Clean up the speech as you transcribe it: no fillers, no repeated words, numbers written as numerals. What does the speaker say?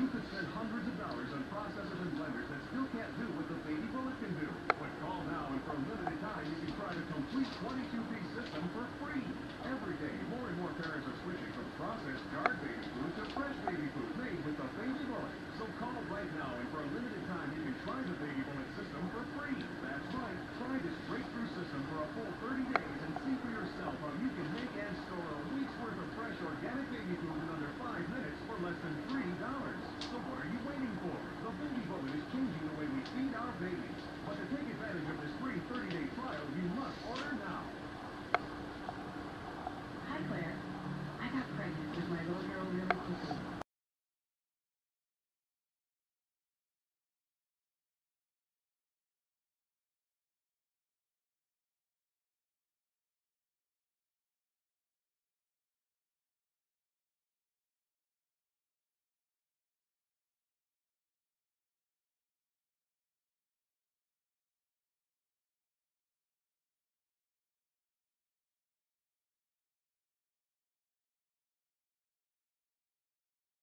You could spend hundreds of dollars on processors and blenders that still can't do what the Baby Bullet can do. But call now, and for a limited time, you can try the complete 22-piece system for free. Every day, more and more parents are switching from processed jarred baby food to fresh baby food made with the Baby Bullet. So call right now, and for a limited time, you can try the Baby Bullet system for free. That's right. Try this breakthrough system for a full 30 days and see for yourself how you can make and store a week's worth of fresh organic baby food in under 5 minutes for less than $3. So what are you waiting for? The Baby Bullet is changing the way we feed our babies. But to take advantage of this free 30-day trial, you must order now. Hi, Claire.